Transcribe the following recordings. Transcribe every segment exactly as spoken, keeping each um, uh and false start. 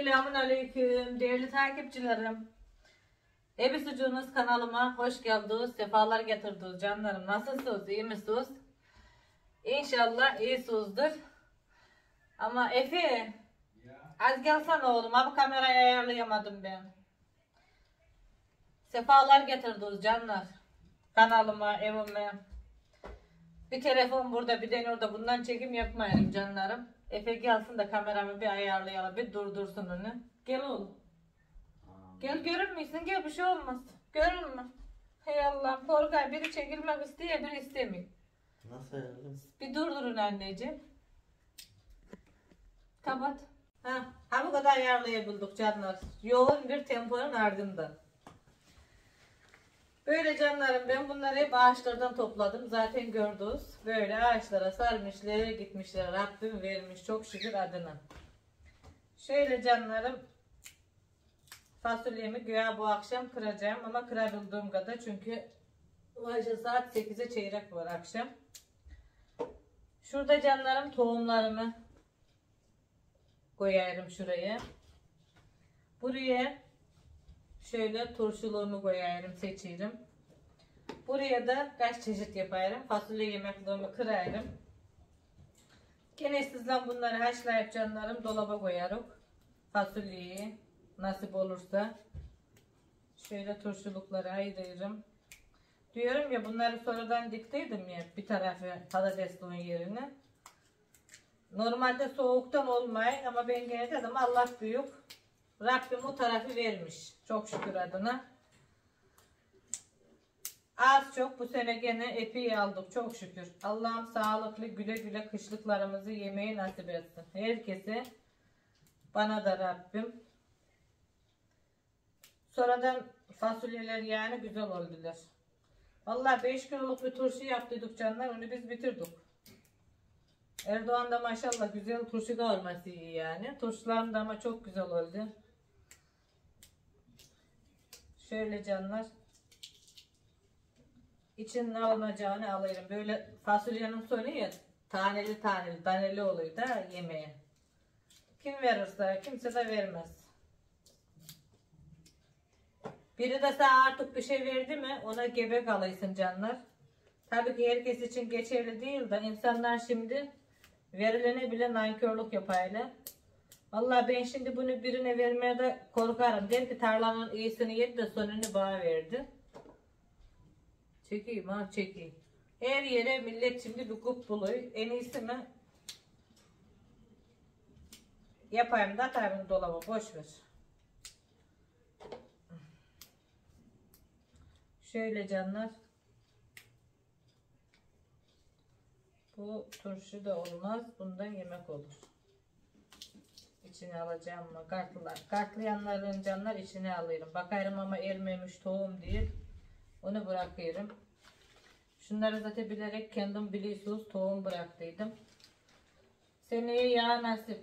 Selamun aleyküm değerli takipçilerim. Ebi Sucuğunuz kanalıma hoş geldiniz, sefalar getirdiniz canlarım. Nasılsınız, iyi misiniz? İnşallah iyisinizdir. Ama Efe, az gelsene oğlum, abi kamerayı ayarlayamadım ben. Sefalar getirdiniz canlar. Kanalıma, evime. Bir telefon burada, bir de orada, bundan çekim yapmayalım canlarım. Efe gelsin de kameramı bir ayarlayalım, bir durdursun onu. Gel oğlum. Gel, görür müsün? Gel, bir şey olmaz. Görür mü? Hey Allah'ım, korkay, biri çekilmek istiyor, biri istemiyor. Nasıl ayarladın? Bir durdurun anneciğim. Kapat. Ha, ha bu kadar ayarlayabildik canlar. Yoğun bir temponun ardından. Böyle canlarım, ben bunları hep ağaçlardan topladım. Zaten gördünüz. Böyle ağaçlara sarmışlar, gitmişler. Rabbim vermiş çok şükür adına. Şöyle canlarım, fasulyemi güya bu akşam kıracağım ama kırabildiğim kadar, çünkü saat sekize çeyrek var akşam. Şurada canlarım tohumlarımı koyarım şuraya. Buraya şöyle turşuluğumu koyarım, seçerim. Buraya da kaç çeşit yaparım. Fasulye yemekliğimi kırarım. Gene sizden bunları haşlayıp canlarım dolaba koyarım. Fasulyeyi nasip olursa şöyle turşulukları ayırırım. Diyorum ya, bunları sonradan diktiydim ya, bir tarafı patatesliğin yerine. Normalde soğuktan olmayı, ama ben gene dedim Allah büyük. Rabbim o tarafı vermiş. Çok şükür adına. Az çok bu sene gene epey aldık çok şükür. Allah'ım sağlıklı güle güle kışlıklarımızı yemeyi nasip etsin. Herkese, bana da Rabbim. Sonradan fasulyeler yani güzel oldular. Vallahi beş kiloluk bir turşu yaptıydık canlar, onu biz bitirdik. Erdoğan da maşallah güzel turşu kavurması iyi yani. Turşularım da ama çok güzel oldu. Şöyle canlar, içinin alınacağını alırım. Böyle fasulyenin sonu ya, taneli taneli taneli oluyor da yemeğe. Kim verirse, kimse de vermez. Biri de sana artık bir şey verdi mi, ona gebe kalırsın canlar. Tabii ki herkes için geçerli değil de, insanlar şimdi verilene bile nankörlük yapayla. Vallahi ben şimdi bunu birine vermeye de korkarım. Der ki tarlanın iyisini yedi de sonunu bana verdi. Çekeyim ha, çekeyim. Her yere millet şimdi bir kup buluyor. En iyisi mi? Yapayım da tabii dolaba, boş ver. Şöyle canlar. Bu turşu da olmaz. Bundan yemek olur. İçine alacağım mı? Kartlılar. Kartlayanların canlar içine alıyorum. Bakarım ama ermemiş tohum değil. Onu bırakıyorum. Şunları zaten bilerek kendim biliyorsunuz tohum bıraktıydım. Seneye ya nasip.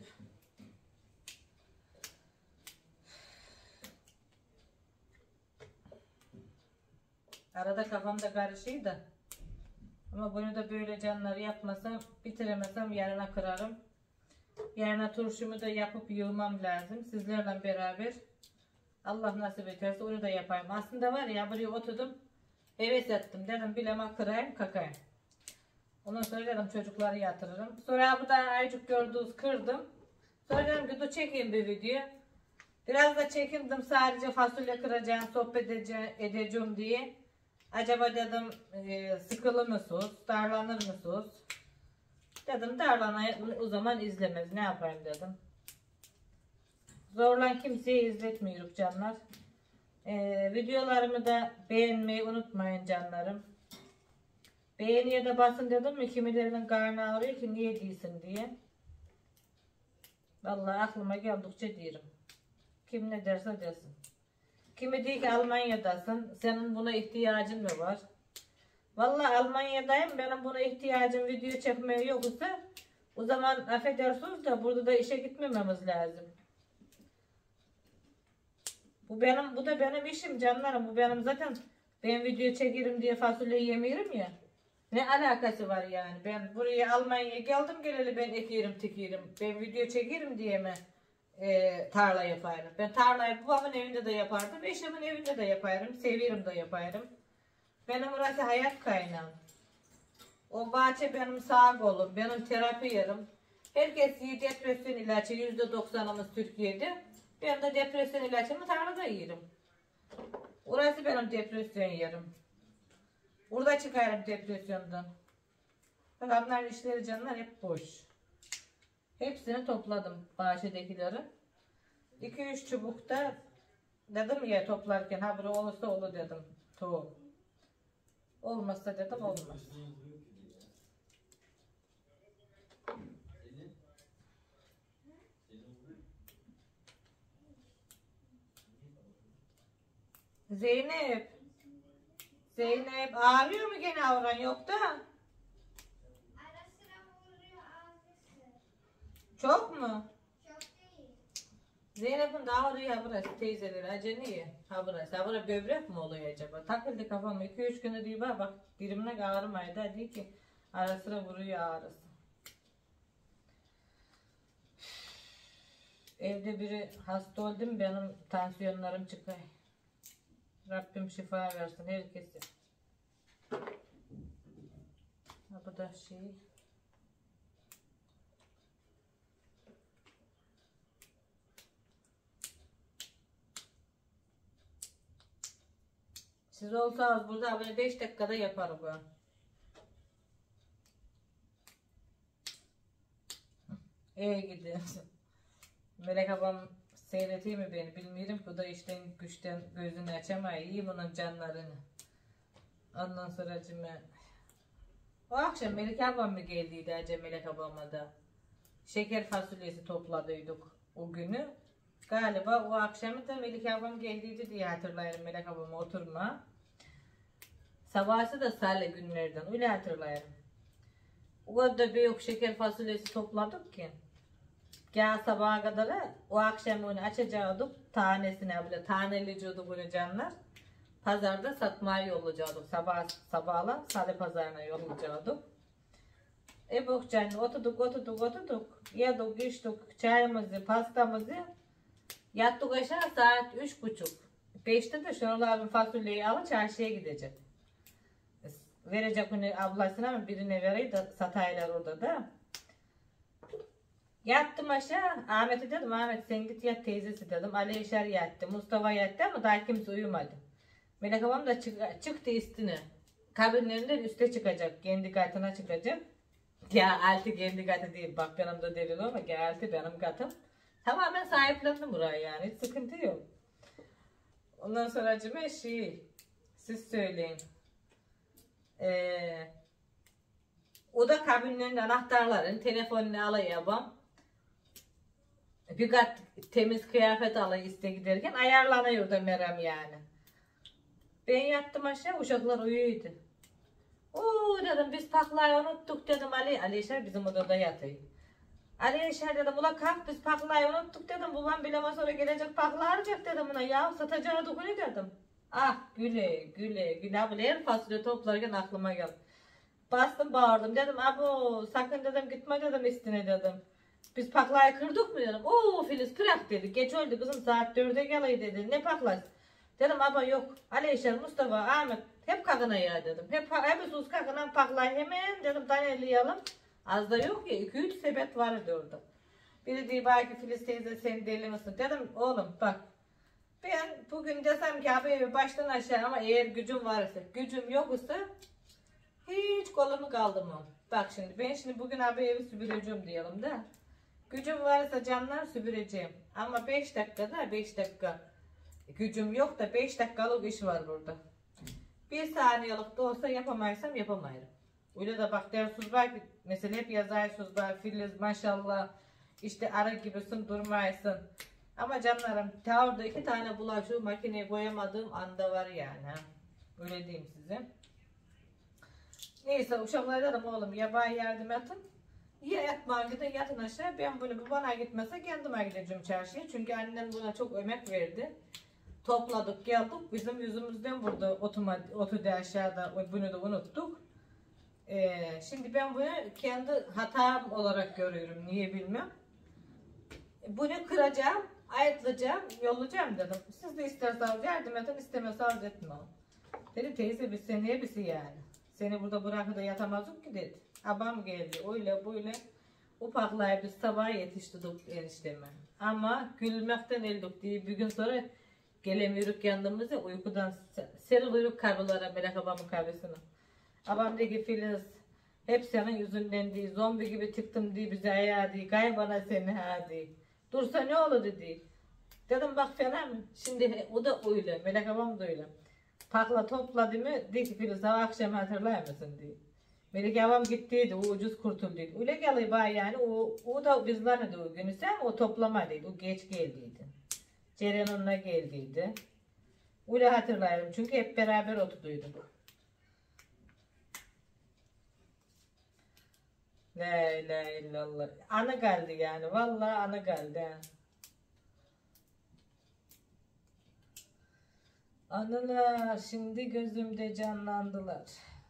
Arada kafamda karışıyor da. Ama bunu da böyle canları yapmasam, bitiremesem yarına kırarım. Yarına turşumu da yapıp yığmam lazım. Sizlerle beraber. Allah nasip ederse onu da yapayım. Aslında var ya, buraya oturdum. Heves ettim. Dedim bilema kırayım kakayım. Ondan sonra dedim çocukları yatırırım. Sonra bu da ayıcık gördünüz, kırdım. Sonra dedim ki dur çekeyim bir video. Biraz da çekindim, sadece fasulye kıracağım, sohbet edeceğim, edeceğim diye. Acaba dedim e, sıkılır mısınız, darlanır mısınız? Dedim darlanayım, o zaman izlemez, ne yapayım dedim. Zorlan kimseyi izletmiyoruz canlar. E, videolarımı da beğenmeyi unutmayın canlarım. Beğeniye de basın dedim mi, kimilerinin karnı ağrıyor ki niye değilsin diye. Vallahi aklıma geldikçe diyorum. Kim ne derse desin. Kimi diyor ki Almanya'dasın, senin buna ihtiyacın mı var? Vallahi Almanya'dayım, benim buna ihtiyacım, video çekmeye yoksa o zaman affedersiniz de burada da işe gitmememiz lazım. Bu benim, bu da benim işim canlarım, bu benim zaten, ben video çekerim diye fasulye yemiyorum ya. Ne alakası var yani? Ben buraya Almanya'ya geldim geleli ben ekerim tekerim. Ben video çekerim diye mi e, tarla yaparım. Ben tarlayı babamın evinde de yapardım. Eşimin evinde de yaparım. Seviyorum da yaparım. Benim orası hayat kaynağım. O bahçe benim sağ kolum. Benim terapi yerim. Herkes yiyor depresyon ilacı. yüzde doksanımız Türkiye'de. Ben de depresyon ilacımı tarlada yerim. Orası benim depresyon yerim. Burada çıkarım depresyondan. Bak bunlar işleri canlar hep boş. Hepsini topladım bahçedekileri. iki üç çubukta dedim ya toplarken ha biri olursa olur dedim tohum. Olmazsa dedim olmaz. Zeynep. Zeynep ağrıyor mu gene avran yok da? Ara sıra vuruyor ağrısı. Çok mu? Çok değil. Zeynep'in de ağrıyor ha burası teyzeleri aceniyor. Ha burası ha burası böbrek mi oluyor acaba? Takıldı kafam iki üç güne diyor bak bak dilimine ağrımaydı da diyor ki ara sıra vuruyor ağrısı. Evde biri hasta oldu mu benim tansiyonlarım çıkıyor. Rabbim şifa versin herkese. Ha bu da şey. Siz olsanız burada böyle beş dakikada yaparım ben. İyi gidiyorsun. Melek abam seyretiyor mi beni bilmiyorum. Bu da işten güçten gözünü açamıyor. İyi bunun canlarını. Ondan sonra cime. O akşam Melek abam mı geldiydi acaba Melek abama da. Şeker fasulyesi topladıydık o günü. Galiba o akşamı da Melek abam geldiydi diye hatırlıyorum Melek abama oturma. Sabahsı da salı günlerden öyle hatırlıyorum. O kadar büyük şeker fasulyesi topladık ki. Ya sabaha kadar o akşam onu açacaktık tanesine bile taneliciyorduk böyle canlar. Pazarda satmaya yollayacaktık sabah sabahla salı pazarına yollayacaktık. E bu canlı oturduk oturduk oturduk yedik içtik çayımızı pastamızı yattık aşağı saat üç buçuk. Beşte de şuraların fasulyeyi alıp çarşıya gidecek. Verecek onu ablasına mı birine vereyim de sataylar orada da. Yattım aşağı. Ahmet'e dedim Ahmet sen git yat teyzesi dedim. Ali Yaşar yattı. Mustafa yattı ama daha kimse uyumadı. Melek babam da çık çıktı üstüne. Kabinlerinden üste çıkacak. Kendi katına çıkacak. Ya altı kendi katı değil. Bak benim de delil ama ya altı benim katım. Tamamen sahiplendim burayı yani. Hiç sıkıntı yok. Ondan sonra cime şey. Siz söyleyin. Ee, o da kabinlerin anahtarların telefonunu alıyor babam. Bir kat temiz kıyafet alayım iste giderken ayarlanıyor da Meryem yani. Ben yattım aşağı uşaklar uyuyordu. Oo dedim biz paklayı unuttuk dedim Ali. Ali Yaşar bizim odada yatıyor. Ali Yaşar dedim ula kalk biz paklayı unuttuk dedim. Babam bileme sonra gelecek pakla alacak dedim buna ya satacağı dokunu dedim. Ah güle güle güle abla her fasulye toplarken aklıma geldi. Bastım bağırdım dedim abo sakın dedim gitme dedim üstüne dedim. Biz paklayı kırdık mı dedim. Oo Filiz kırak dedi. Geç öldü kızım saat dörde geliyor dedi. Ne paklayız? Dedim aba yok. Ali Yaşar, Mustafa, Ahmet hep kakına ya dedim. Hep hepsi uz kakına paklayı hemen dedim taneleyalım. Az da yok ya iki üç sepet vardı orada. Biri diyor belki Filiz teyze sen deli misin? Dedim oğlum bak. Ben bugün desem ki abi baştan aşağı ama eğer gücüm varsa gücüm yoksa hiç kolumu kaldırmam. Bak şimdi ben şimdi bugün abi evi süpüreceğim diyelim de. Gücüm varsa canlar süpüreceğim. Ama beş dakikada beş dakika. Gücüm yok da beş dakikalık iş var burada. Bir saniyelik de olsa yapamaysam yapamayırım. Öyle de bak dersiz var ki mesela hep yazarsız var Filiz maşallah işte arı gibisin durmaysın. Ama canlarım ta orada iki tane bulaşığı makineye koyamadığım anda var yani. Öyle diyeyim size. Neyse uşaklara dedim oğlum yabağa yardım edin. Ya yatmaya gidin yatın aşağı. Ben bunu bu bana gitmese kendime gideceğim çarşıya. Çünkü annem buna çok emek verdi. Topladık geldik. Bizim yüzümüzden burada oturdu aşağıda. Bunu da unuttuk. Ee, şimdi ben bunu kendi hatam olarak görüyorum. Niye bilmem. Bunu kıracağım, ayıtlayacağım, yollayacağım dedim. Siz de isterseniz yardım edin, istemiyorsanız etmem. Dedi teyze biz seneye birisi yani. Seni burada bırakıp da yatamazdık ki dedi. Abam geldi öyle böyle. Ufaklar biz sabah yetiştirdik enişteme. Ama gülmekten eldik diye bir gün sonra gelemiyoruz yanımıza uykudan seriliyoruz kahvelere Melek abamın kahvesine. Abam dedi ki Filiz hep senin yüzünden değil zombi gibi çıktım diye bize ayağa değil kaybana seni ha diye. Dursa ne olur dedi. Dedim bak fena mı? Şimdi o da öyle Melek abam da öyle. Pakla topladı mı dedi ki Filiz sabah akşam hatırlar mısın diye. Melek abam gittiydi, o ucuz kurtulduydu. Öyle geliyor bana yani, o, o da bizlerle de o günü sen o toplamadıydı, o geç geldiydi. Ceren onunla geldiydi. Öyle hatırlıyorum çünkü hep beraber oturduyduk. La ilahe illallah. Anı geldi yani, vallahi anı geldi. Anılar şimdi gözümde canlandılar.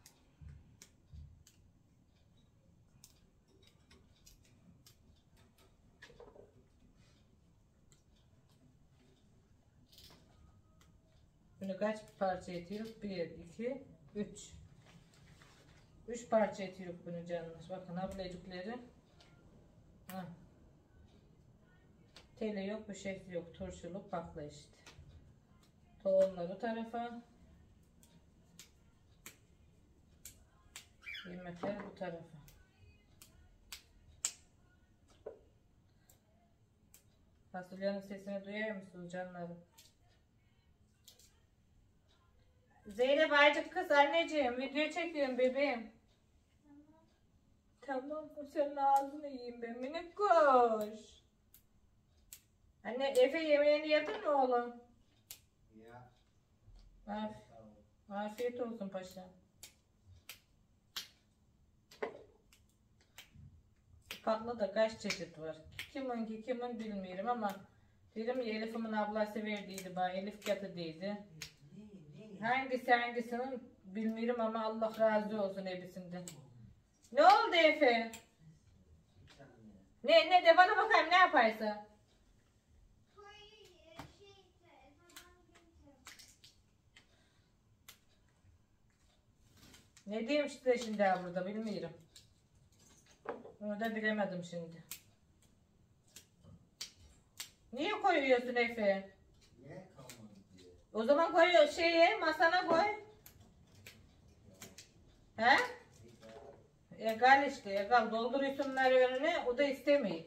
Bunu kaç parça etiyoruz? bir, iki, üç. üç parça etiyoruz bunu canlar. Bakın ablecikleri. Ha. Teli yok, bir şey yok. Turşuluk bakla işte. Tohumlar o tarafa. Yemekler bu tarafa. Fasulyenin sesini duyuyor musunuz canlarım? Zeynep Aycık kız anneciğim video çekiyorum bebeğim. Tamam. Tamam senin ağzını yiyeyim ben minik kuş. Anne Efe yemeğini yedin mi oğlum? Ya. Af Afiyet olsun paşam. Patlı da kaç çeşit var. Kiminki kimin bilmiyorum ama dedim ya Elif'imin ablası verdiydi bana. Elif getirdiydi. Hangisi hangisinin bilmiyorum ama Allah razı olsun hepsinden. Ne oldu Efe? Ne ne de bana bakayım ne yaparsın? Ne diyeyim işte şimdi ha burada bilmiyorum. Onu da bilemedim şimdi. Niye koyuyorsun Efe? Niye kalmadı diye. O zaman koy şeye masana koy. He? Egal işte egal dolduruyorsunlar önüne o da istemiyor.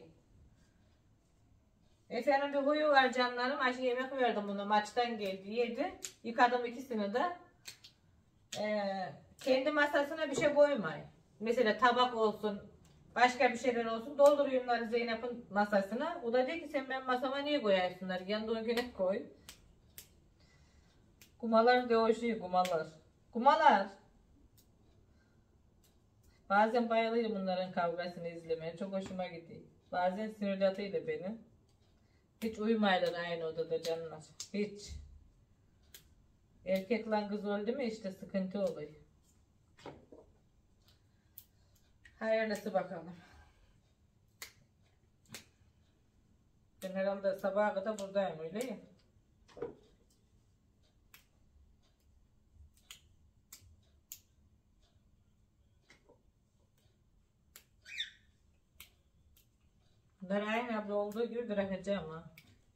Efe'nin bir huyu var canlarım. Ayşe yemek verdim bunu maçtan geldi yedi. Yıkadım ikisini de. Ee, kendi masasına bir şey koymayın. Mesela tabak olsun başka bir şeyler olsun dolduruyorlar Zeynep'in masasına. O da diyor ki sen ben masama niye koyarsınlar? Yanında o güne koy. Kumalar dövüşüyor kumalar. Kumalar. Bazen bayılıyorum bunların kavgasını izlemeye. Çok hoşuma gidiyor. Bazen sinirlatıyla beni. Hiç uyumaylar aynı odada canlar. Hiç. Erkekle kız öldü mü işte sıkıntı oluyor. Hayırlısı bakalım. Ben herhalde sabaha kadar buradayım öyle ya. Bunları aynı abla olduğu gibi bırakacağım ha.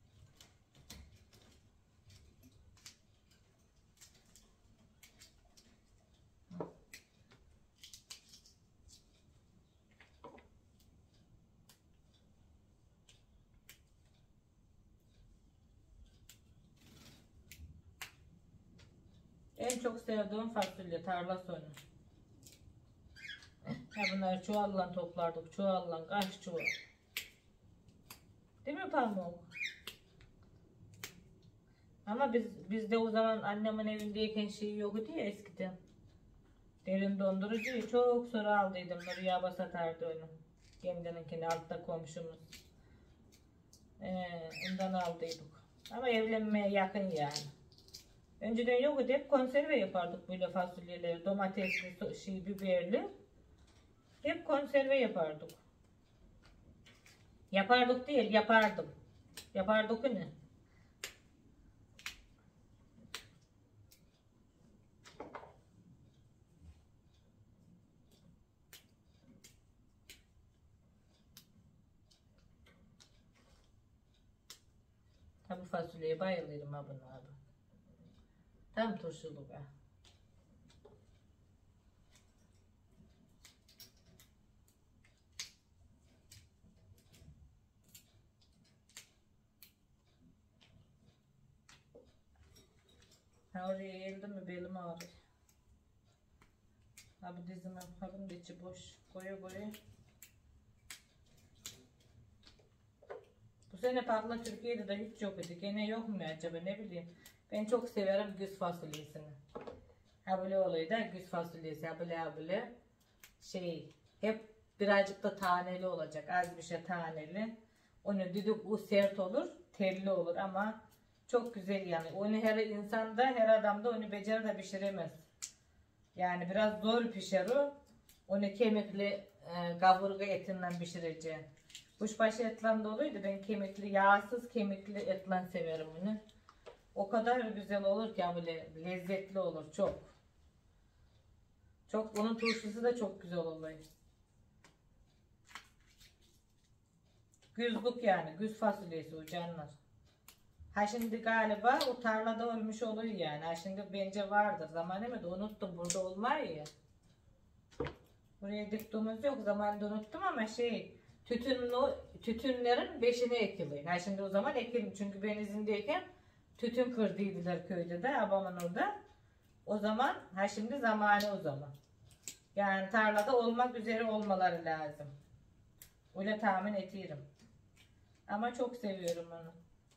En çok sevdiğim fasulye tarla sonu. Ha bunları çuvalla toplardık. Çuvalla kaç çuval. Değil mi Pamuk? Ama biz bizde o zaman annemin evindeyken şey yoktu ya eskiden. Derin dondurucuyu çok sonra aldıydım. Nuriye satardı onu. Kendininkini altta komşumuz. Ee, ondan aldıydık. Ama evlenmeye yakın yani. Önceden yoktu hep konserve yapardık böyle fasulyeleri. Domatesli, şey, biberli. Hep konserve yapardık. Yapardık değil, yapardım. Yapardık ne? Ha bu fasulyeye bayılırım ha bunu abi. Tam turşulu be. Ha oraya eğildim mi belim ağrıyor. Ha bu dizime, ha bunun da içi boş. Koyu koyu. Bu sene patla Türkiye'de de hiç yok idi. Gene yok mu acaba ne bileyim. Ben çok severim güz fasulyesini. Ha böyle olayı da güz fasulyesi. Ha böyle ha böyle. Şey hep birazcık da taneli olacak. Az bir şey taneli. Onu düdük o sert olur. Telli olur ama çok güzel yani. Onu her insan da her adam da onu becerir de pişiremez. Yani biraz zor pişer o. Onu kemikli e, kaburga etinden pişireceğim. Kuşbaşı etlen doluydu. Ben kemikli, yağsız kemikli etlen severim onu. O kadar güzel olur ki böyle lezzetli olur çok. Çok onun turşusu da çok güzel oluyor. Güzlük yani, güz fasulyesi o canlar. Ha şimdi galiba o tarlada ölmüş oluyor yani. Ha şimdi bence vardır. Zamanımı da unuttum. Burada olmaz ya. Buraya diktiğimiz yok. Zamanında unuttum ama şey tütünlü, tütünlerin beşine ekiliyor. Ha şimdi o zaman ekilim. Çünkü ben izindeyken tütün kırdıydılar köyde de. Babamın orada. O zaman ha şimdi zamanı o zaman. Yani tarlada olmak üzere olmaları lazım. Öyle tahmin ediyorum. Ama çok seviyorum onu.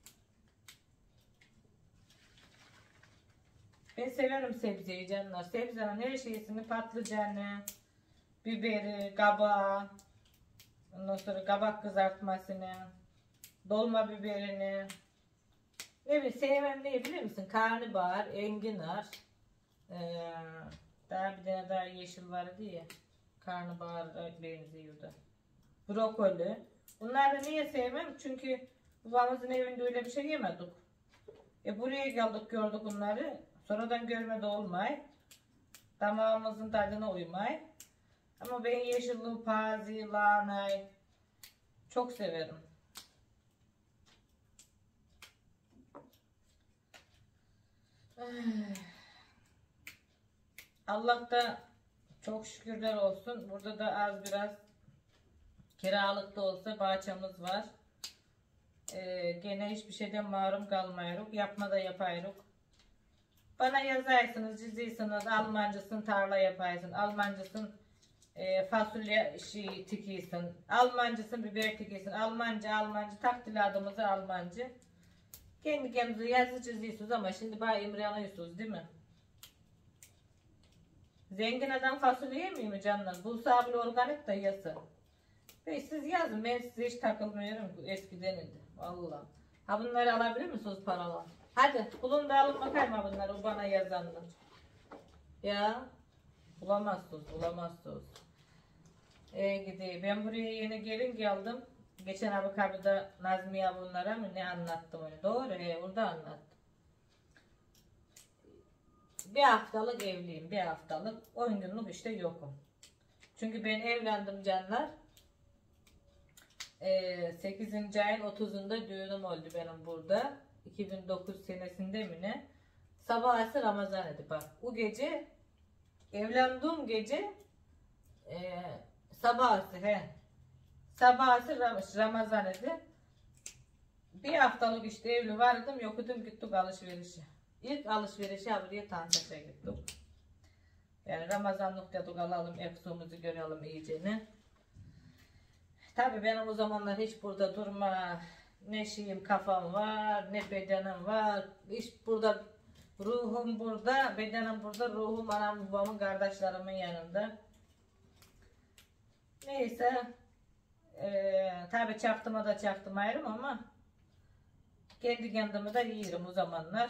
Ben severim sebzeyi canlar. Sebzenin her şeysini, patlıcanı, biberi, kabağı, ondan sonra kabak kızartmasını, dolma biberini. Ne bileyim sevmem ne bilir misin? Karnabahar, enginar, ee, daha bir tane daha yeşil vardı ya. Karnabahara benziyordu. Brokoli. Bunları da niye sevmem? Çünkü babamızın evinde öyle bir şey yemedik. E buraya geldik gördük bunları. Sonradan görmede olmay. Damağımızın tadına uymay. Ama ben yeşilli, pazi, lahanay çok severim. Allah da çok şükürler olsun. Burada da az biraz kiralık da olsa bahçemiz var. Ee, gene hiçbir şeyden mahrum kalmayırız. Yapma da yapayırız. Bana yazarsınız, çiziyorsunuz, Almancısın tarla yaparsın, Almancısın e, fasulye şey, tikiyorsun, Almancısın biber tikiyorsun, Almanca, Almanca, takdil adımızı Almancı. Kendi kendinize yazı çiziyorsunuz ama şimdi bana imrenliyorsunuz değil mi? Zengin adam fasulye yemiyor mu canlar? Bu sabırlı organik da yası. Ve siz yazın, ben size hiç takılmıyorum eskiden idi. Vallahi. Ha bunları alabilir misiniz paralar? Hadi kulun da alın bakayım ha bunları o bana yazanlar. Ya bulamazsınız bulamazsınız. Ee gideyim. Ben buraya yeni gelin geldim. Geçen abi kapıda Nazmiye bunlara mı ne anlattım onu. Doğru he orada anlattım. Bir haftalık evliyim bir haftalık. on günlük işte yokum. Çünkü ben evlendim canlar. Ee, sekizinci ayın otuzunda düğünüm oldu benim burada. iki bin dokuz senesinde mi ne? Sabahsı Ramazan idi bak. O gece evlendiğim gece e, sabahsı he. Sabahsı Ramazan idi. Bir haftalık işte evli vardım yokudum gittik alışverişe. İlk alışverişe buraya Tansaç'a gittik. Yani Ramazanlık dedik alalım eksuğumuzu görelim iyicene. Tabii benim o zamanlar hiç burada durma, ne şeyim kafam var, ne bedenim var. Hiç burada, ruhum burada, bedenim burada, ruhum anam babamın kardeşlerimin yanında. Neyse, ee, tabii çaktığıma da çaktım ayrım ama kendi kendimi de yiyorum o zamanlar.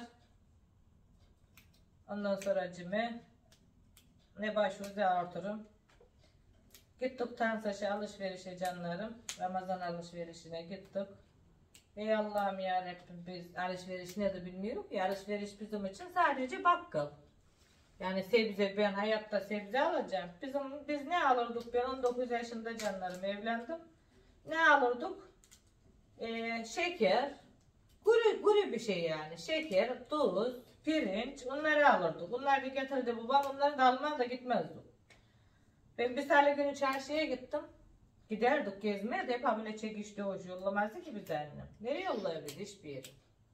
Ondan sonra cime ne başvuruza artırım. Gittik Tansaş'a alışverişe canlarım. Ramazan alışverişine gittik. Ey Allah'ım yarabbim, biz alışveriş ne de bilmiyoruz ki. Alışveriş bizim için sadece bakkal. Yani sebze, ben hayatta sebze alacağım. Bizim biz ne alırdık? Ben on dokuz yaşında canlarım evlendim. Ne alırdık? Ee, şeker, kuru, kuru bir şey yani. Şeker, tuz, pirinç, onları alırdık. Bunlar bir getirdi babam, onları da almaya da gitmezdik. Ben bir salı günü çarşıya gittim. Giderdik gezmeye de hep habire çekişti hoş yollamazdı ki bizi annem. Nereye yollayabilir hiçbir yere.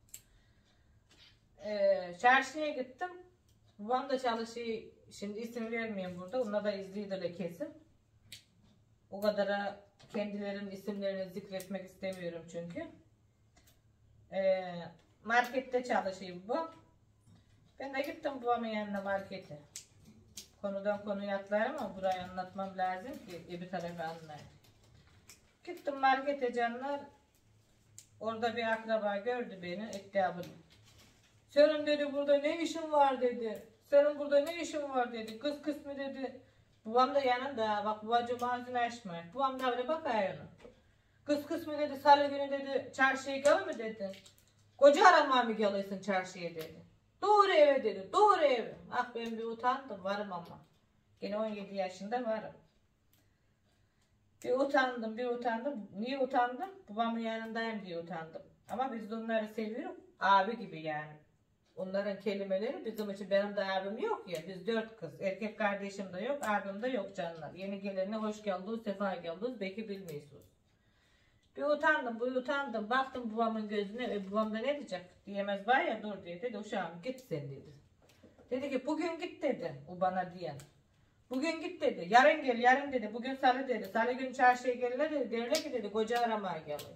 Ee, çarşıya gittim. Babam da çalışıyor. Şimdi isim vermeyeyim burada. Onlar da izliyorlar kesin. O kadar kendilerinin isimlerini zikretmek istemiyorum çünkü. Ee, markette çalışıyor bu. Ben de gittim babamın yanına markete. Konudan konuya atlarım ama burayı anlatmam lazım ki bir tarafı anlayın. Gittim markete canlar. Orada bir akraba gördü beni. Etti bunu. Senin dedi burada ne işin var dedi. Senin burada ne işin var dedi. Kız kısmı dedi. Babam da yanında. Bak babacığım ağzını açma. Babam da öyle bakıyor ona. Kız kısmı dedi. Salı günü dedi. Çarşıya gel mi dedi. Koca aramaya mı geliyorsun çarşıya dedi. Doğru eve dedi. Doğru eve. Ah ben bir utandım. Varım ama. Yine on yedi yaşında varım. Bir utandım, bir utandım. Niye utandım? Babamın yanındayım diye utandım. Ama biz de onları seviyoruz. Abi gibi yani. Onların kelimeleri bizim için, benim de abim yok ya. Biz dört kız. Erkek kardeşim de yok, abim de yok canlar. Yeni gelenine hoş geldiniz, sefa geldiniz. Belki bilmiyorsunuz. Bir utandım, bir utandım. Baktım babamın gözüne. E, babam da ne diyecek? Diyemez var ya, dur diye. Dedi uşağım git sen dedi. Dedi ki bugün git dedi. O bana diyen. Bugün git dedi. Yarın gel, yarın dedi. Bugün salı dedi. Salı gün çarşıya gelirler dedi. Derler ki dedi koca aramaya gelin.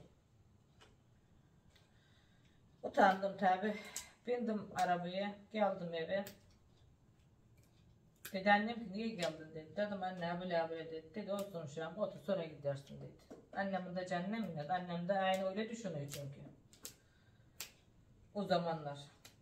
Utandım tabi. Bindim arabaya. Geldim eve. Dedi annem ki niye geldin dedi. Dedim anne abile abile dedi. Dedi olsun şu an otur sonra gidersin dedi. Annemin de canım dedi. Annem de aynı öyle düşünüyor çünkü. O zamanlar.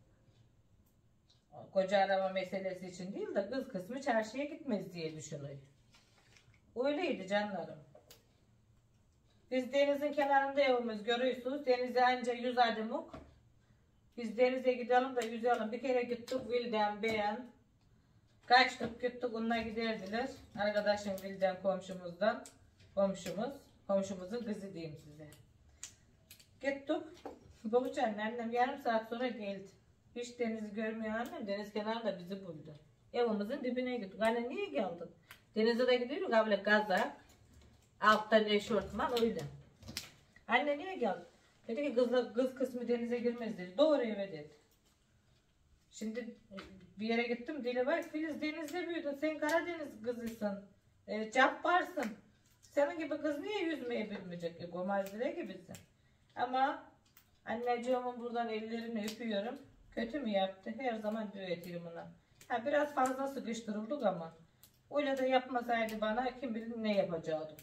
Koca arama meselesi için değil de kız kısmı çarşıya gitmez diye düşünüyor. Öyleydi canlarım. Biz denizin kenarında evimiz görüyorsunuz. Denize anca yüz adımlık. Biz denize gidelim de yüzelim. Bir kere gittik Vilden beğen. Kaçtık gittik onlar giderdiler. Arkadaşım Vilden komşumuzdan. Komşumuz. Komşumuzun kızı diyeyim size. Gittik. Babucan annem yarım saat sonra geldi. Hiç denizi görmüyor annem. Deniz kenarında bizi buldu. Evimizin dibine gittik. Anne niye geldin? Denize de gidiyoruz. Abla gazak. Alttan eşortman öyle. Anne niye geldin? Dedi ki kız, kız kısmı denize girmez dedi. Doğru eve dedi. Şimdi bir yere gittim. Dile bak Filiz denizde büyüdün. Sen Karadeniz kızısın. E, cabbarsın. Senin gibi kız niye yüzmeye bilmeyecek? E, Gomazire gibisin. Ama anneciğimin buradan ellerini öpüyorum. Kötü mü yaptı? Her zaman düetirim ona. Ha, biraz fazla sıkıştırıldık ama öyle de yapmasaydı bana kim bilir ne yapacaktık.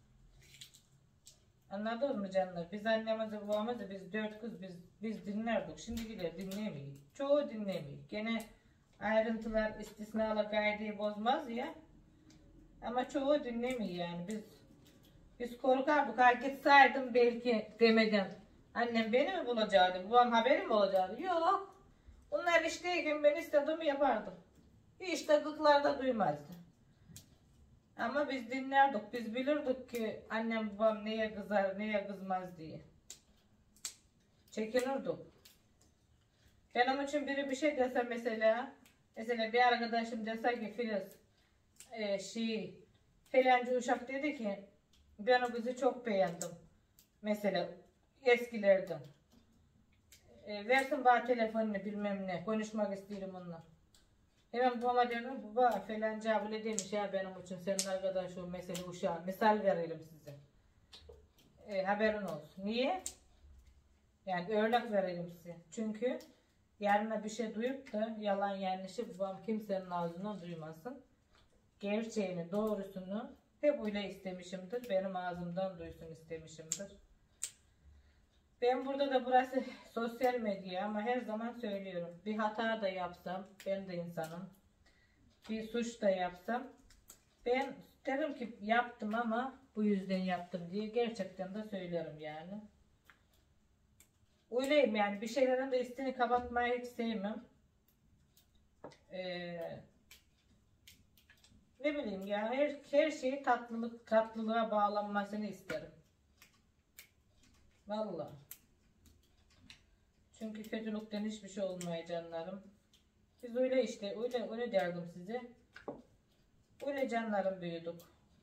Anladın mı canlar? Biz annemizi babamızı biz dört kız biz biz dinlerdik. Şimdikiler dinlemiyor. Çoğu dinlemiyor. Gene ayrıntılar istisnalar gaydeyi bozmaz ya. Ama çoğu dinlemiyor yani. Biz biz korkardık. Ha gitseydim belki demeden. Annem beni mi bulacaktı? Babam haberim olacaktı? Yok. Onlar işteyken ben istediğimi yapardım. Hiç de gıklarda duymazdı. Ama biz dinlerdik. Biz bilirdik ki annem babam neye kızar, neye kızmaz diye. Çekinirdik. Benim için biri bir şey dese mesela, mesela bir arkadaşım dese ki Filiz, e, şey, falancı uşak dedi ki, ben o kızı çok beğendim. Mesela eskilerden. E, versin bana telefonunu bilmem ne, konuşmak istiyorum onunla. Hemen babama dedim, baba falancı abile demiş ya benim için senin arkadaş o mesele uşağın. Misal verelim size. E, haberin olsun. Niye? Yani örnek verelim size. Çünkü yarına bir şey duyup da yalan yanlışı babam kimsenin ağzından duymasın. Gerçeğini, doğrusunu hep öyle istemişimdir. Benim ağzımdan duysun istemişimdir. Ben burada da burası sosyal medya ama her zaman söylüyorum. Bir hata da yapsam, ben de insanım. Bir suç da yapsam, ben Dedim ki yaptım ama bu yüzden yaptım diye gerçekten de söylerim yani. Öyleyim yani, bir şeylerin de üstünü kapatmayı hiç sevmem. Ee, ne bileyim ya, her, her şeyi tatlılık, tatlılığa bağlanmasını isterim. Vallahi. Çünkü kötülükten hiçbir şey olmuyor canlarım. Biz öyle işte, öyle öyle derdim size. Öyle canlarım büyüdük.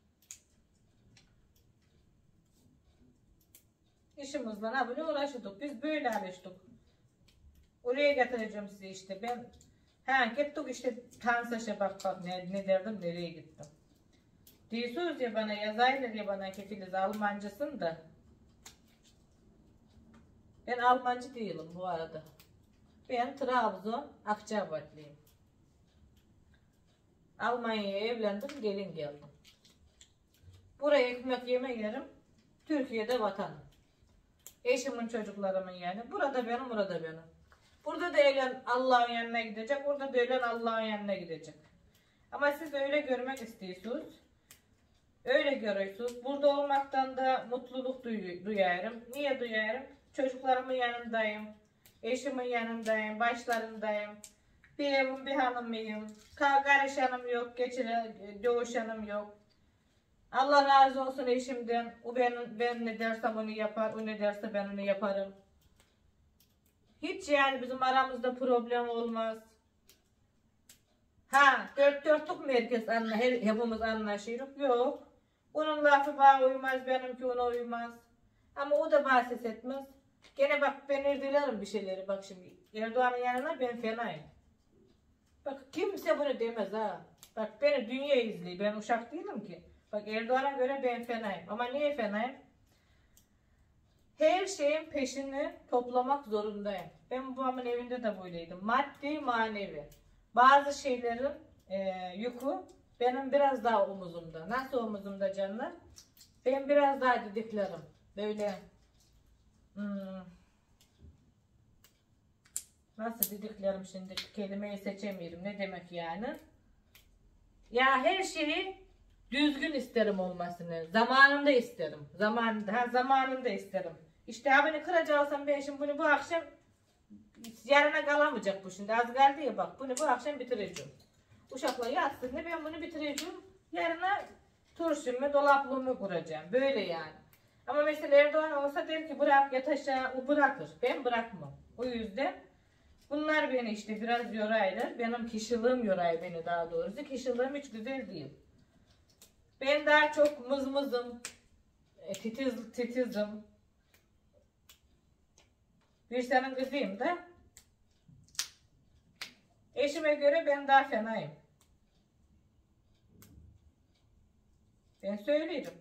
İşimizle ne böyle uğraşıyorduk. Biz böyle alıştık. Oraya getireceğim size işte. Ben ha gittik işte Tansaş'a bak bak ne, ne derdim, nereye gittim. Diyorsunuz ya bana, yazaylar ya bana ki Filiz Almancısın da. Ben Almancı değilim bu arada. Ben Trabzon Akçabatlıyım. Almanya'ya evlendim, gelin geldim. Buraya ekmek yeme yerim. Türkiye'de vatanım. Eşimin, çocuklarımın yani. Burada benim, burada benim. Burada da ölen Allah'ın yanına gidecek. Burada da ölen Allah'ın yanına gidecek. Ama siz öyle görmek istiyorsunuz. Öyle görüyorsunuz. Burada olmaktan da mutluluk duy duyarım. Niye duyarım? Çocuklarımın yanındayım. Eşimin yanındayım. Başlarındayım. Bir evim, bir hanımıyım. Karışanım yok. Geçire, dövüşanım yok. Allah razı olsun eşimden. O ben, ben ne dersem onu yapar. O ne derse ben onu yaparım. Hiç yani bizim aramızda problem olmaz. Ha, dört dörtlük merkez anla, her, hepimiz anlaşıyoruz. Yok. Onun lafı bana uymaz, benimki ona uymaz. Ama o da bana ses etmez. Gene bak ben erdilerim bir şeyleri. Bak şimdi Erdoğan'ın yanına ben fenayım. Bak kimse bunu demez ha. Bak beni dünya izliyor. Ben uşak değilim ki. Bak Erdoğan'a göre ben fenayım. Ama niye fenayım? Her şeyin peşini toplamak zorundayım. Ben babamın evinde de böyleydim. Maddi, manevi. Bazı şeylerin e, yükü benim biraz daha omuzumda. Nasıl omuzumda canlar? Ben biraz daha didiklerim. Böyle hmm, nasıl didiklerim şimdi, kelimeyi seçemiyorum. Ne demek yani? Ya her şeyi düzgün isterim olmasını. Zamanında isterim. Zamanında, ha, zamanında isterim. İşte ha beni kıracaksan ben şimdi bunu bu akşam, yarına kalamayacak bu şimdi. Az geldi ya bak, bunu bu akşam bitireceğim. Uşakla yatsın da ben bunu bitireceğim. Yarına turşumu, dolaplığımı kuracağım. Böyle yani. Ama mesela Erdoğan olsa der ki bırak yat aşağı, o bırakır. Ben bırakmam. O yüzden bunlar beni işte biraz yoraylar. Benim kişiliğim yoray beni daha doğrusu. Kişiliğim hiç güzel değil. Ben daha çok mızmızım. Titiz, titizim. Bir senin kızıyım da. Eşime göre ben daha fenayım. Ben söyleyeyim.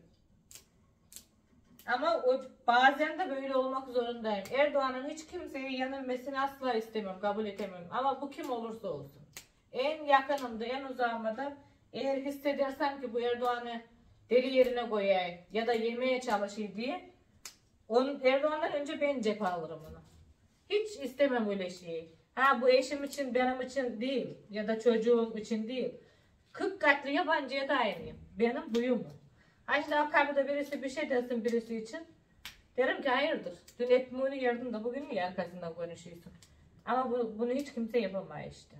Ama o, bazen de böyle olmak zorundayım. Erdoğan'ın hiç kimseye yenilmesini asla istemem, kabul edemem. Ama bu kim olursa olsun. En yakınımda, en uzağımda da eğer hissedersem ki bu Erdoğan'ı deli yerine koyayım ya da yemeye çalışayım diye, onun, Erdoğan'dan önce ben cephe alırım onu. Hiç istemem öyle şeyi. Ha bu eşim için, benim için değil ya da çocuğum için değil. kırk katlı yabancıya da aynıyım. Benim buyum. Ha işte o kapıda birisi bir şey desin birisi için. Derim ki hayırdır. Dün etmini yerdin de bugün niye arkasından konuşuyorsun? Ama bu, bunu hiç kimse yapamıyor işte.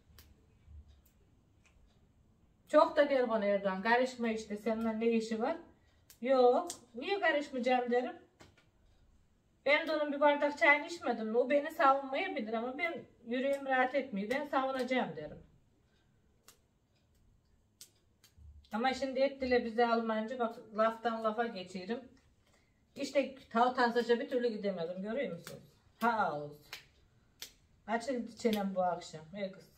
Çok da der bana Erdoğan, karışma işte, seninle ne işi var? Yok. Niye karışmayacağım derim. Ben de onun bir bardak çayını içmedim. O beni savunmayabilir ama ben yüreğim rahat etmiyor. Ben savunacağım derim. Ama şimdi ettiler bize Almanca. Bak laftan lafa geçirim. İşte ta Tansaş'a bir türlü gidemedim. Görüyor musunuz? Ha ağız. Açıldı çenem bu akşam. Ey kız.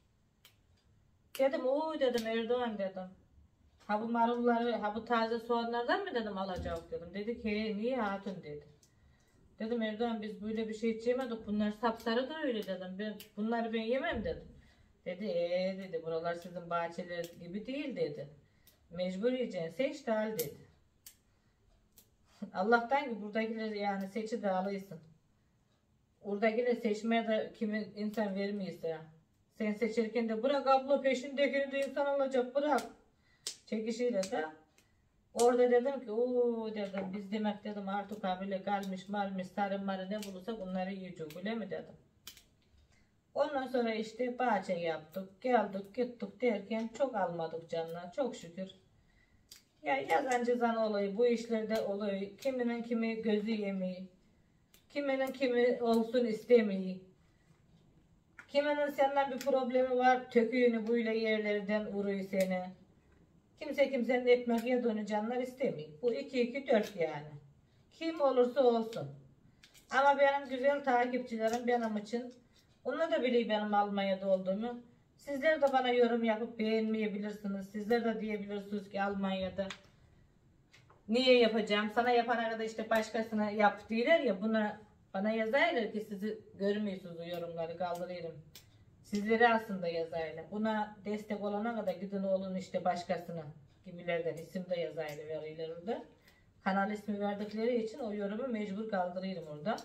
Dedim ooo dedim Erdoğan dedim. Ha bu marulları, ha bu taze soğanlardan mı dedim alacak dedim. Dedi ki he, niye hatun dedi. Dedim Erdoğan biz böyle bir şey hiç yemedik. Bunlar sapsarı da öyle dedim. Ben, bunları ben yemem dedim. Dedi ee dedi buralar sizin bahçeler gibi değil dedi. Mecbur yiyeceksin seç de al dedi. Allah'tan ki buradakileri yani seçi de alıysın. Oradakileri seçmeye de kimi insan vermiyorsa. Sen seçerken de bırak abla peşindekini de insan alacak bırak. Çekişiyle de orada dedim ki ooo dedim biz demek dedim artık abiyle kalmış malmış sarı marı ne bulursak bunları yiyecek öyle mi dedim. Ondan sonra işte bahçe yaptık geldik gittik derken çok almadık canlar çok şükür. Ya yazan cızan olayı bu işlerde oluyor. Kiminin kimi gözü yemeği. Kiminin kimi olsun istemiyor. Kiminin senden bir problemi var. Töküğünü böyle yerlerden vuruyor seni. Kimse kimsenin ekmek yediğini canlar istemiyor. Bu iki iki dört yani. Kim olursa olsun. Ama benim güzel takipçilerim benim için. Onlar da biliyor benim Almanya'da olduğumu. Sizler de bana yorum yapıp beğenmeyebilirsiniz. Sizler de diyebilirsiniz ki Almanya'da niye yapacağım? Sana yapana kadar işte başkasına yap diyorlar ya buna bana yazarlar ki sizi görmüyorsunuz o yorumları kaldırıyorum. Sizleri aslında yazarlar. Buna destek olana kadar gidin olun işte başkasına gibilerden isim de yazarlar veriyorlar orada. Kanal ismi verdikleri için o yorumu mecbur kaldırıyorum orada.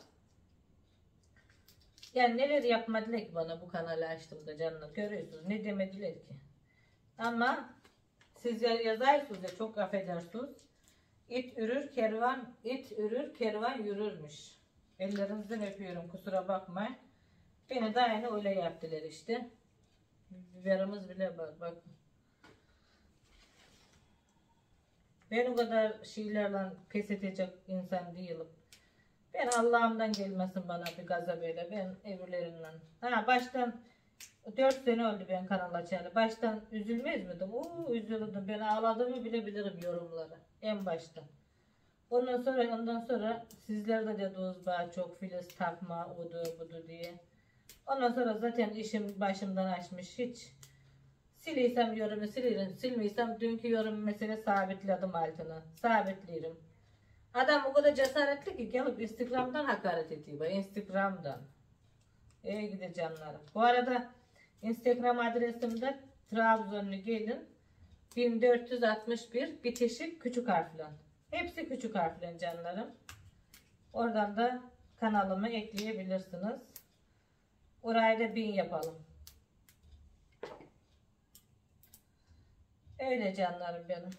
Yani neler yapmadılar ki bana bu kanalı açtığımda canlar görüyorsunuz. Ne demediler ki. Ama siz yazarsınız ya çok affedersiniz. İt ürür kervan, it ürür kervan yürürmüş. Ellerinizden öpüyorum kusura bakmayın. Beni de aynı öyle yaptılar işte. Biberimiz bile bak bak. Ben o kadar şeylerle pes edecek insan değilim. Ben Allah'ımdan gelmesin bana bir gaza böyle. Ben evlerinden. Ha baştan dört sene oldu ben kanal açalı. Baştan üzülmez miydim? Oo üzüldüm. Ben ağladığımı bile bilirim yorumları. En başta. Ondan sonra ondan sonra sizler de dediniz bana çok Filiz takma odu budu diye. Ondan sonra zaten işim başımdan açmış hiç. Siliysem yorumu silirim. Silmiysem dünkü yorum mesela sabitledim altına. Sabitlerim. Adam o kadar cesaretli ki gelip Instagram'dan hakaret ediyor. Instagram'dan. İyi gidi canlarım. Bu arada Instagram adresimde Trabzonlu gelin bin dört yüz altmış bir bitişik küçük harfle. Hepsi küçük harfle canlarım. Oradan da kanalımı ekleyebilirsiniz. Orayı da bin yapalım. Öyle canlarım benim.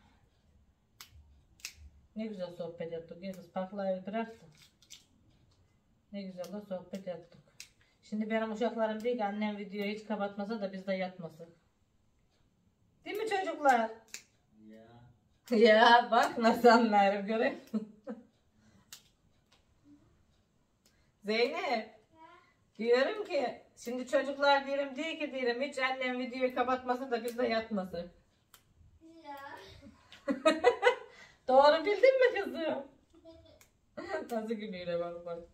Ne güzel sohbet ettik. Yalnız paklayı bıraktım. Ne güzel de sohbet ettik. Şimdi benim uşaklarım değil ki annem videoyu hiç kapatmasa da biz de yatmasak. Değil mi çocuklar? Ya. Ya bak nasıl anlarım görüyor musun? Zeynep. Diyorum ki şimdi çocuklar diyelim değil ki diyelim hiç annem videoyu kapatmasa da biz de yatmasak. Ya. Doğru bildin mi kızım? Nasıl gülüyor bak bak.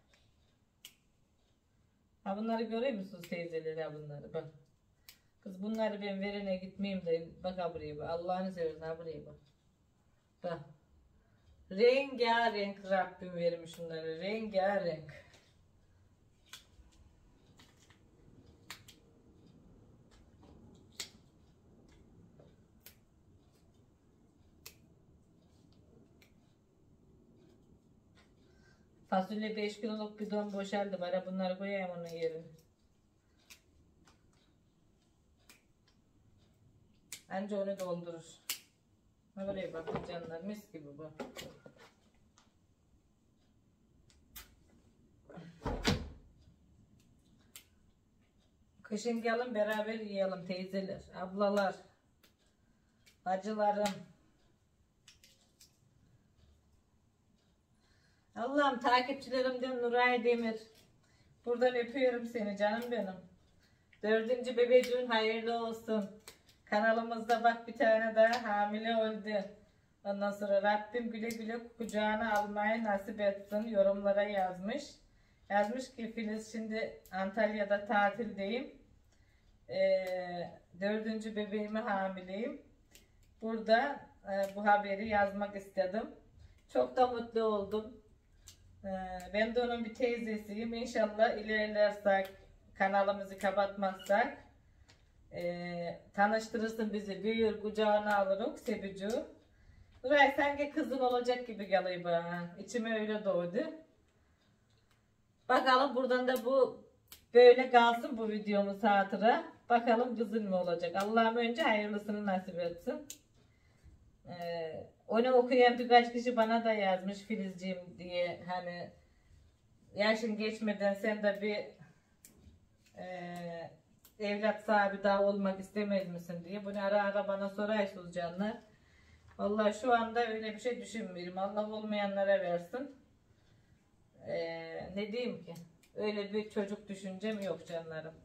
Ha bunları görüyor musunuz teyzeleri ha bunları bak. Kız bunları ben verene gitmeyeyim de bak ha buraya bak. Allah'ını seversen ha buraya bak. Bak. Rengarenk Rabbim vermiş bunları. Rengarenk. Fasulye beş kiloluk bidon boşaldı. Bana bunları koyayım onun yerine. Anca onu doldurur. Ne buraya bak canlar mis gibi bu. Kışın gelin beraber yiyelim teyzeler, ablalar, bacılarım. Allah'ım takipçilerimden Nuray Demir. Buradan öpüyorum seni canım benim. Dördüncü bebeğin hayırlı olsun. Kanalımızda bak bir tane daha hamile oldu. Ondan sonra Rabbim güle güle kucağına almayı nasip etsin. Yorumlara yazmış. Yazmış ki Filiz şimdi Antalya'da tatildeyim. Ee, dördüncü bebeğime hamileyim. Burada e, bu haberi yazmak istedim. Çok da mutlu oldum. Ee, ben de onun bir teyzesiyim. İnşallah ilerlersek, kanalımızı kapatmazsak e, tanıştırırsın bizi. Büyür kucağına alırız Sebicu. Nuray sanki kızın olacak gibi geliyor bana. İçime öyle doğdu. Bakalım buradan da bu böyle kalsın bu videomuz hatıra. Bakalım kızın mı olacak. Allah'ım önce hayırlısını nasip etsin. Ee, onu okuyan birkaç kişi bana da yazmış Filizciğim diye, hani yaşın geçmeden sen de bir e, evlat sahibi daha olmak istemez misin diye. Bunu ara ara bana sorarsınız canlar. Vallahi şu anda öyle bir şey düşünmüyorum. Allah olmayanlara versin. Ee, ne diyeyim ki? Öyle bir çocuk düşüncem yok canlarım.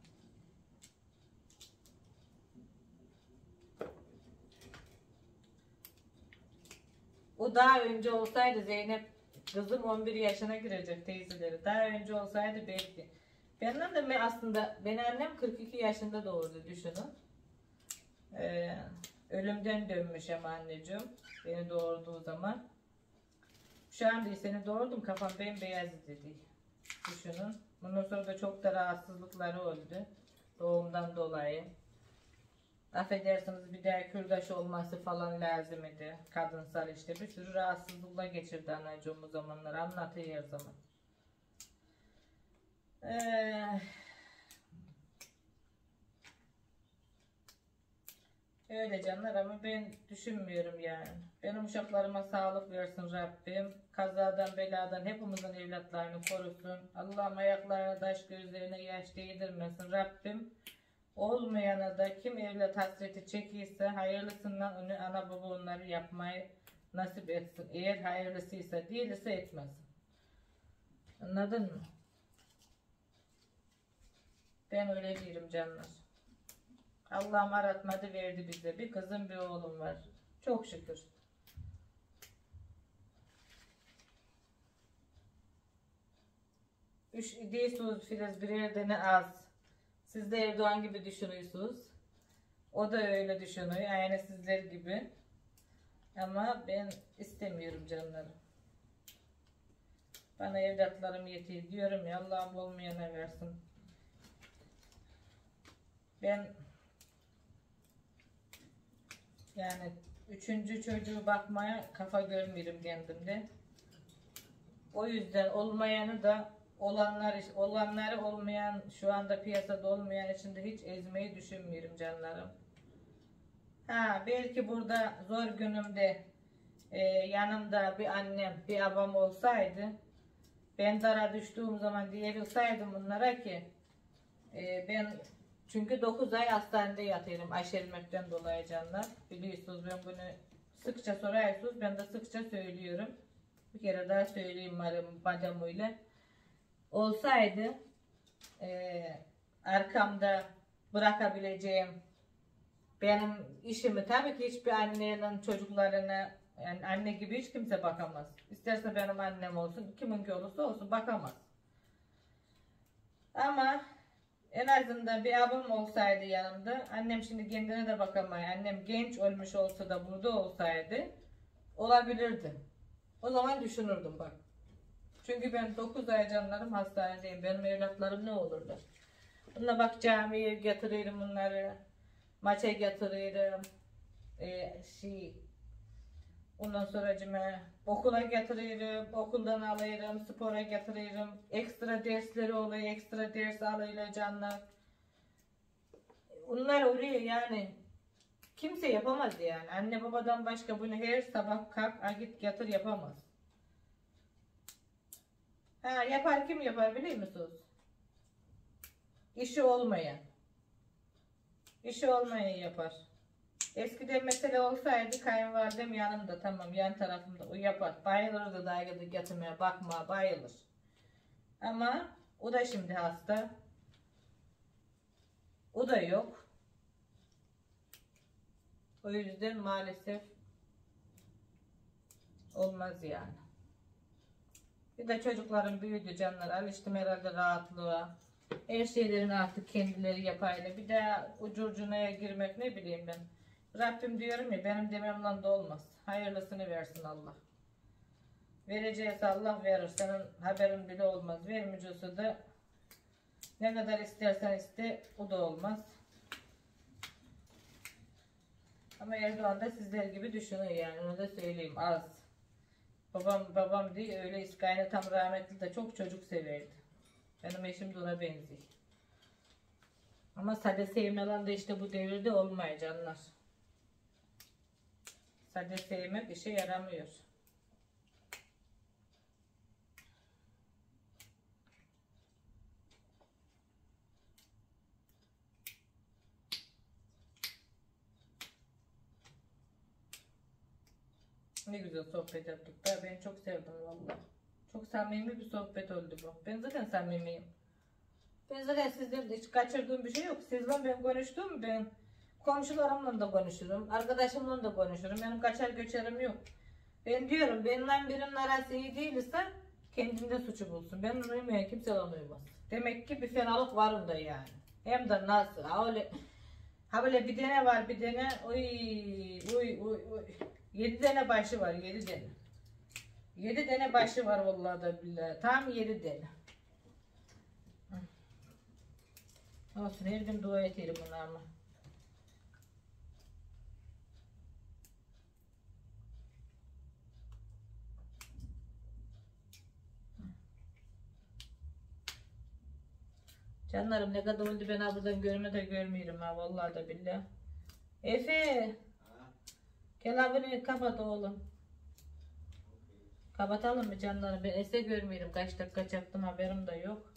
O daha önce olsaydı, Zeynep kızım on bir yaşına girecek teyzeleri. Daha önce olsaydı belki. Benden de me- aslında benim annem kırk iki yaşında doğurdu, düşünün. Ee, ölümden dönmüş ama anneciğim beni doğurduğu zaman. Şu an değil, seni doğurdum kafam bembeyaz dedi. Düşünün. Bundan sonra da çok da rahatsızlıkları oldu. Doğumdan dolayı. Affedersiniz, bir daha kürdaş olması falan lazım idi. Kadınsal işte bir sürü rahatsızlıkla geçirdi anacığım o zamanlar. Anlatıyor her zaman. Ee, öyle canlar ama ben düşünmüyorum yani. Benim uşaklarıma sağlık versin Rabbim. Kazadan beladan hepimizin evlatlarını korusun. Allah'ım ayaklarına taş, gözlerine yaş değdirmesin Rabbim. Olmayana da kim evlat hasreti çekiyse hayırlısından onu ana baba onları yapmayı nasip etsin. Eğer hayırlısıysa, değilse etmesin. Anladın mı? Ben öyle diyorum canlar. Allah'ım aratmadı verdi bize. Bir kızım bir oğlum var. Çok şükür. Üç değilsiniz Filiz, birer tane az. Siz de Erdoğan gibi düşünüyorsunuz. O da öyle düşünüyor. Aynı sizler gibi. Ama ben istemiyorum canlarım. Bana evlatlarım yetiyor diyorum ya, Allah'ım olmayana versin. Ben yani üçüncü çocuğu bakmaya kafa görmüyorum kendimde. O yüzden olmayanı da olanlar olanları olmayan, şu anda piyasada olmayan için de hiç ezmeyi düşünmüyorum canlarım. Ha, belki burada zor günümde e, yanımda bir annem, bir abam olsaydı, ben dara düştüğüm zaman diyebilseydim bunlara ki e, ben, çünkü dokuz ay hastanede yatıyorum aşerilmekten dolayı canlar. Biliyorsunuz, ben bunu sıkça soruyorsunuz, ben de sıkça söylüyorum. Bir kere daha söyleyeyim bacamıyla. Olsaydı e, arkamda bırakabileceğim benim işimi, tabii ki hiçbir annenin çocuklarına, yani anne gibi hiç kimse bakamaz. İsterse benim annem olsun, kiminki olursa olsun bakamaz. Ama en azından bir abim olsaydı yanımda, annem şimdi kendine de bakamıyor. Annem genç olmuş olsa da burada olsaydı olabilirdi. O zaman düşünürdüm bak. Çünkü ben dokuz ay canlarım hastanedeyim. Benim evlatlarım ne olurdu? Bununla bak, camiye getiririm bunları. Maça getiririm. Ee, şey, ondan sonra cime, okula getiririm. Okuldan alırım. Spora getiririm. Ekstra dersleri oluyor. Ekstra ders alıyla canlar. Bunlar oluyor yani. Kimse yapamaz yani. Anne babadan başka bunu her sabah kalk git getir yapamaz. Ha, yapar, kim yapar biliyor musunuz? İşi olmayan. İşi olmayan yapar. Eskiden mesela olsaydı kayınvalidem yanımda, tamam, yan tarafımda, o yapar. Bayılırdı dairede getirmeye, bakma, bayılır. Ama o da şimdi hasta. O da yok. O yüzden maalesef olmaz yani. Bir de çocukların büyüdü canlar. Alıştım herhalde rahatlığa. Her şeylerin artık kendileri yapayla. Bir daha ucurcunaya girmek, ne bileyim ben. Rabbim diyorum ya, benim dememle de olmaz. Hayırlısını versin Allah. Vereceğiz Allah verir. Senin haberin bile olmaz. Vermeyecekse de ne kadar istersen iste, o da olmaz. Ama Erdoğan da sizler gibi düşünüyor yani, onu da söyleyeyim, az. Babam babam diye öyle iskayne, tam rahmetli de çok çocuk severdi. Benim eşim de ona benziyor. Ama sade sevmeler de işte bu devirde olmuyor canlar. Sadece sevmek işe yaramıyor. Ne güzel sohbet ettik be. Ben çok sevdim vallahi. Çok samimi bir sohbet oldu bu. Ben zaten samimiyim. Ben zaten sizden de hiç kaçırdığım bir şey yok. Sizle ben konuştum, ben komşularımla da konuşurum, arkadaşımla da konuşurum. Benim kaçar göçerim yok. Ben diyorum, benimle birinin arası iyi değilse kendinde suçu bulsun. Ben uyumayan kimse ona uymaz. Demek ki bir fenalık var onda yani. Hem de nasıl? Ha öyle, ha böyle bir tane var, bir tane uy uy uy uy. Yedi tane başı var, yedi tane. Yedi tane başı var vallahi da billahi. Tam yedi tane. Olsun, her gün dua ederim bunlarla. Canlarım ne kadar oldu ben ha buradan görme de görmüyorum ha vallahi da billahi. Efe, Ha? gel abini kapat oğlum. Kapatalım mı canlarım? Ben ese görmüyorum. Kaç dakika çaktım haberim de yok.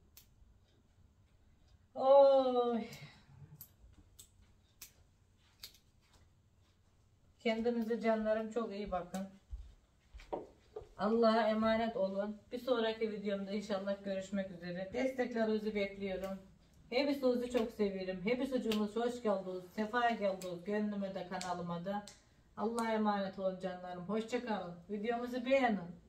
Oy. Kendinize canlarım çok iyi bakın. Allah'a emanet olun. Bir sonraki videomda inşallah görüşmek üzere. Desteklerinizi bekliyorum. Hepinizi çok seviyorum. Hepiniz hoş geldiniz. Sefa geldiniz. Gönlüme de kanalıma da. Allah'a emanet olun canlarım. Hoşça kalın. Videomuzu beğenin.